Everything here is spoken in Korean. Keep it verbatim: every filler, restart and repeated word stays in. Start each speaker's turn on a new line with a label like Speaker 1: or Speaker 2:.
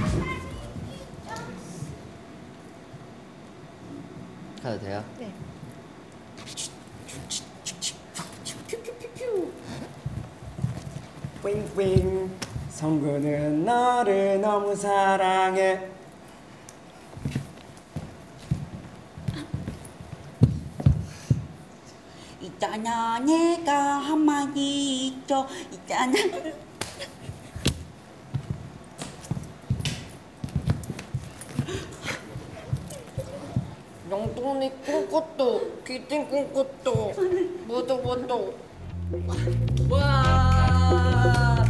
Speaker 1: 가도 돼요?
Speaker 2: 네.
Speaker 3: 윙윙 성구는 너를 너무 사랑해.
Speaker 4: 있잖아 내가 한마디 있죠. 있잖아.
Speaker 2: 영돈이 꿈꿨도 귀신 꿈꿨도 모두 모두
Speaker 4: 와.